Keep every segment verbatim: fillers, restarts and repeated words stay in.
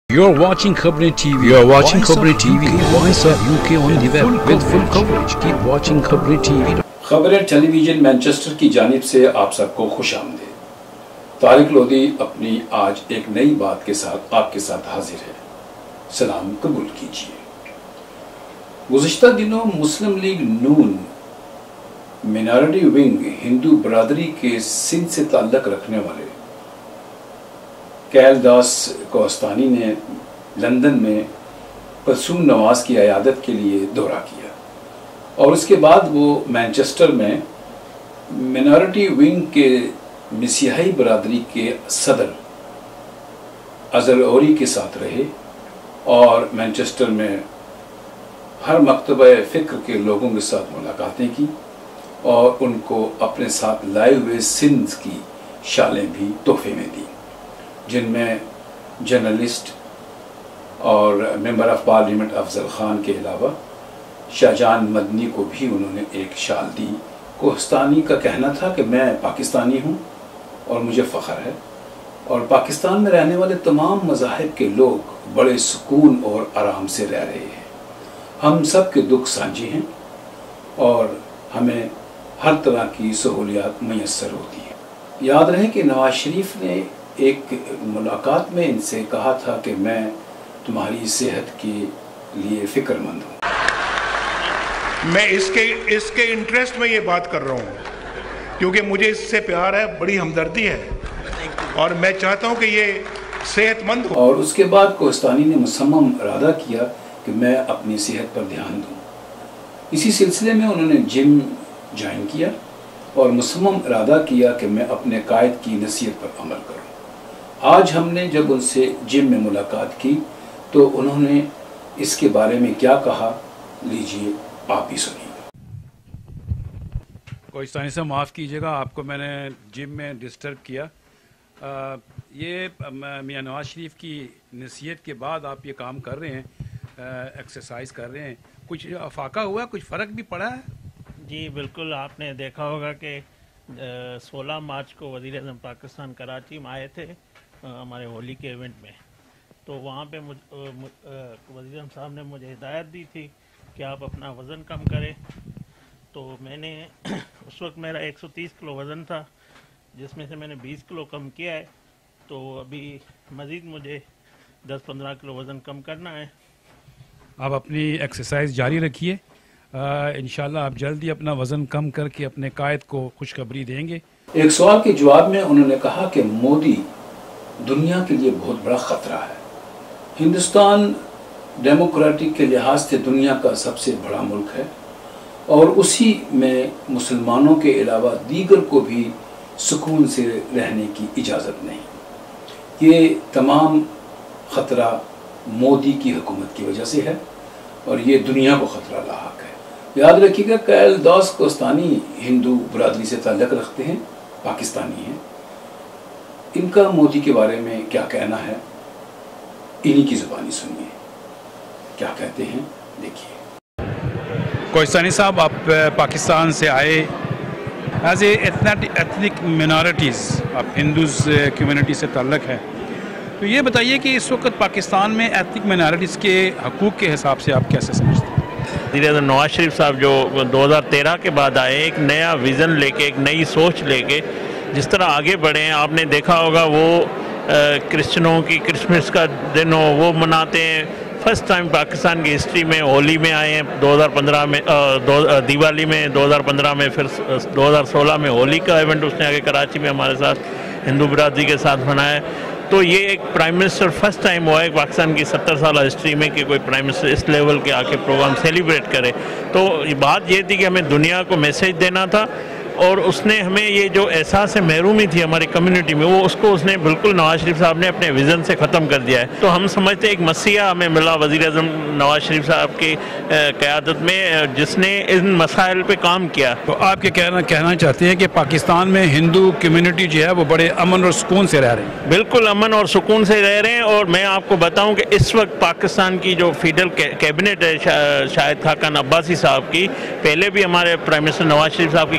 You are watching Khabrein T V. You are watching Khabrein T V. Voice of U K on the web with full coverage. Keep watching Khabrein T V. खबरें television Manchester की जानिब से आप सबको खुश आमदीद। तारिक लोधी अपनी आज एक नई बात के साथ आपके साथ हाजिर है। सलाम कबूल कीजिए। गुज़िश्ता दिनों मुस्लिम लीग नून मिनॉरिटी विंग हिंदू बरादरी के सिंध से ताल्लुक़ रखने वाले कैल दास कोस्तानी ने लंदन में कलसूम नवाज की अयादत के लिए दौरा किया और उसके बाद वो मैनचेस्टर में मिनॉरिटी विंग के मसीही बरादरी के सदर अज़र औरी के साथ रहे और मैनचेस्टर में हर मकतबा फ़िक्र के लोगों के साथ मुलाकातें की और उनको अपने साथ लाए हुए सिंध की शालें भी तोहफे में दी, जिनमें जर्नलिस्ट और member of parliament Afzal Khan के अलावा शाहजहान मदनी को भी उन्होंने एक शाल दी। कोस्तानी का कहना था कि मैं पाकिस्तानी हूँ और मुझे फ़ख्र है और पाकिस्तान में रहने वाले तमाम मज़ाहिब के लोग बड़े सुकून और आराम से रह रहे हैं। हम सब के दुख साझी हैं और हमें हर तरह की सहूलियात मैसर होती हैं। याद रहे कि नवाज शरीफ ने एक मुलाकात में इनसे कहा था कि मैं तुम्हारी सेहत के लिए फ़िक्रमंद हूँ। मैं इसके इसके इंटरेस्ट में ये बात कर रहा हूँ क्योंकि मुझे इससे प्यार है, बड़ी हमदर्दी है और मैं चाहता हूँ कि ये सेहतमंद हो। और उसके बाद कोस्तानी ने मुसम्मम इरादा किया कि मैं अपनी सेहत पर ध्यान दूँ। इसी सिलसिले में उन्होंने जिम ज्वाइन किया और मुसम्मम इरादा किया कि मैं अपने कायद की नसीहत पर अमल करूँ। आज हमने जब उनसे जिम में मुलाकात की तो उन्होंने इसके बारे में क्या कहा, लीजिए आप ही सुनिए। कोस्तानी से माफ़ कीजिएगा, आपको मैंने जिम में डिस्टर्ब किया। आ, ये मियां नवाज शरीफ की नसीहत के बाद आप ये काम कर रहे हैं, एक्सरसाइज कर रहे हैं, कुछ अफाका हुआ, कुछ फ़र्क भी पड़ा है? जी बिल्कुल, आपने देखा होगा कि सोलह मार्च को वज़ीर-ए-आज़म पाकिस्तान कराची में आए थे हमारे होली के इवेंट में, तो वहाँ पे मुझ वज़ीर-ए-आज़म साहब ने मुझे हिदायत दी थी कि आप अपना वज़न कम करें। तो मैंने उस वक्त मेरा एक सौ तीस किलो वज़न था, जिसमें से मैंने बीस किलो कम किया है। तो अभी मज़ीद मुझे दस पंद्रह किलो वज़न कम करना है। आप अपनी एक्सरसाइज जारी रखिए, इंशाल्लाह आप जल्दी अपना वज़न कम करके अपने कायद को खुशखबरी देंगे। एक सवाल के जवाब में उन्होंने कहा कि मोदी दुनिया के लिए बहुत बड़ा ख़तरा है। हिंदुस्तान डेमोक्रेटिक के लिहाज से दुनिया का सबसे बड़ा मुल्क है और उसी में मुसलमानों के अलावा दीगर को भी सुकून से रहने की इजाज़त नहीं। ये तमाम ख़तरा मोदी की हुकूमत की वजह से है और ये दुनिया को ख़तरा लाहक है। याद रखिएगा, कैल दास कोस्तानी हिंदू बरादरी से ताल्लुक़ रखते हैं, पाकिस्तानी हैं। इनका मोदी के बारे में क्या कहना है, इन्हीं की ज़ुबानी सुनिए, क्या कहते हैं, देखिए। कोस्तानी साहब, आप पाकिस्तान से आए एज ए एथनिक मिनॉरिटीज़, आप हिंदूज़ कम्युनिटी से ताल्लुक़ है, तो ये बताइए कि इस वक्त पाकिस्तान में एथनिक मिनॉरिटीज़ के हकूक़ के हिसाब से आप कैसे समझते हैं? वज़ीर-ए-आज़म नवाज शरीफ साहब जो दो हज़ार तेरह के बाद आए, एक नया विज़न लेके, एक नई सोच लेके जिस तरह आगे बढ़े हैं, आपने देखा होगा वो क्रिश्चनों की क्रिसमस का दिन हो वो मनाते हैं। फर्स्ट टाइम पाकिस्तान की हिस्ट्री में होली में आए हैं, दो हज़ार पंद्रह में दो दिवाली में, दो हज़ार पंद्रह में, फिर दो हज़ार सोलह में होली का इवेंट उसने आगे कराची में हमारे साथ हिंदू बरादरी के साथ मनाया। तो ये एक प्राइम मिनिस्टर फर्स्ट टाइम हुआ है पाकिस्तान की सत्तर साल हिस्ट्री में कि कोई प्राइम मिनिस्टर इस लेवल के आके प्रोग्राम सेलिब्रेट करे। तो बात ये थी कि हमें दुनिया को मैसेज देना था और उसने हमें ये जो एहसास है महरूमी थी हमारी कम्युनिटी में, वो उसको उसने बिल्कुल नवाज शरीफ साहब ने अपने विज़न से ख़त्म कर दिया है। तो हम समझते हैं एक मसीहा हमें मिला वज़ीर-ए-आज़म नवाज शरीफ साहब की क़यादत में, जिसने इन मसाइल पे काम किया। तो आप क्या कहना कहना चाहते हैं कि पाकिस्तान में हिंदू कम्युनिटी जो है वो बड़े अमन और सुकून से रह रहे हैं? बिल्कुल अमन और सुकून से रह रहे हैं। और मैं आपको बताऊं कि इस वक्त पाकिस्तान की जो फेडरल कैबिनेट है शाहिद खाकान अब्बासी साहब की, पहले भी हमारे प्राइम मिनिस्टर नवाज शरीफ साहब की कैबिनेट में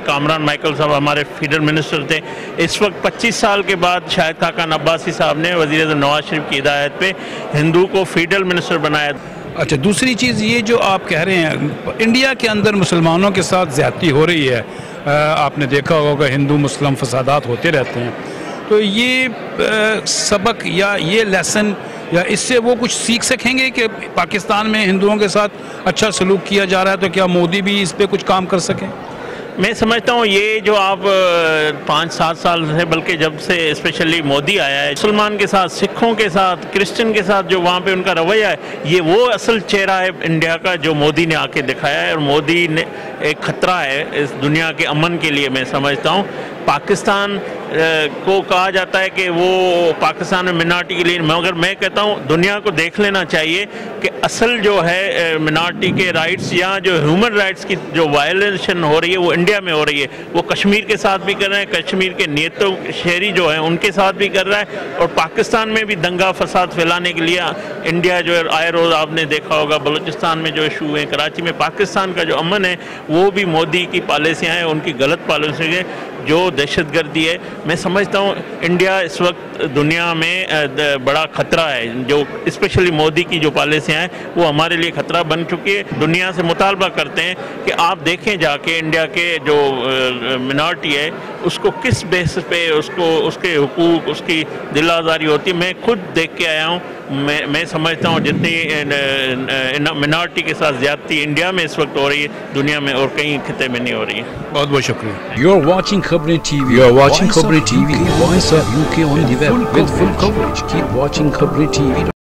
کامران مائیکل صاحب ہمارے فیڈرل منسٹر تھے. اس وقت پچیس سال کے بعد شاہد خاقان عباسی صاحب نے وزیر اعظم نواز شریف کی ہدایت پہ ہندو کو فیڈرل منسٹر بنایا. اچھا دوسری چیز یہ جو آپ کہہ رہے ہیں انڈیا کے اندر مسلمانوں کے ساتھ زیادتی ہو رہی ہے, آپ نے دیکھا ہوگا ہندو مسلم فسادات ہوتے رہتے ہیں, تو یہ سبق یا یہ لیسن یا اس سے وہ کچھ سیکھ سکیں گے کہ پاکستان میں ہندوؤں کے ساتھ اچھا سلوک کیا جا رہا ہے, تو کیا مودی بھی اس پہ کچھ کام کر سکیں؟ میں سمجھتا ہوں یہ جو آپ پانچ سات سال سے بلکہ جب سے اسپیشلی مودی آیا ہے مسلمان کے ساتھ, سکھوں کے ساتھ, کرسچن کے ساتھ جو وہاں پہ ان کا رویہ ہے, یہ وہ اصل چہرہ ہے انڈیا کا جو مودی نے آ کے دکھایا ہے. اور مودی نے ایک خطرہ ہے اس دنیا کے امن کے لیے. میں سمجھتا ہوں پاکستان کو کہا جاتا ہے کہ وہ پاکستان میں منارٹی کے لیے, مگر میں کہتا ہوں دنیا کو دیکھ لینا چاہیے کہ اصل جو ہے منارٹی کے رائٹس یا جو ہیومن رائٹس کی جو وائلیشن ہو رہی ہے وہ انڈیا میں ہو رہی ہے. وہ کشمیر کے ساتھ بھی کر رہے ہیں, کشمیر کے نیتوں شہری جو ہیں ان کے ساتھ بھی کر رہا ہے, اور پاکستان میں بھی دنگا فساد پھیلانے کے لیے انڈیا جو ہے آئے روز آپ نے دیکھا ہوگا بلوچستان میں جو ایشو ہیں, کراچی میں. پاکستان کا جو امن ہے وہ بھی مودی کی پالیسیاں ہیں, ان کی غلط پالیسیاں ہیں جو دہشت گردی ہے. میں سمجھتا ہوں انڈیا اس وقت دنیا میں بڑا خطرہ ہے. جو اسپیشلی مودی کی جو پالیسیاں ہیں وہ ہمارے لیے خطرہ بن چکی ہے. دنیا سے مطالبہ کرتے ہیں کہ آپ دیکھیں جا کے انڈیا کے جو منارٹی ہے اس کو کس بیس پہ اس کو اس کے حقوق, اس کی دل آزاری ہوتی ہے. میں خود دیکھ کے آیا ہوں. میں میں سمجھتا ہوں جتنی منارٹی کے ساتھ زیادتی انڈیا میں اس وقت ہو رہی ہے دنیا میں اور کہیں خطے میں نہیں ہو رہی ہے. بہت بہت شکریہ. You are watching Khabri T V. You are watching Khabri T V. Voice of U K on the web with full coverage. Keep watching Khabri T V.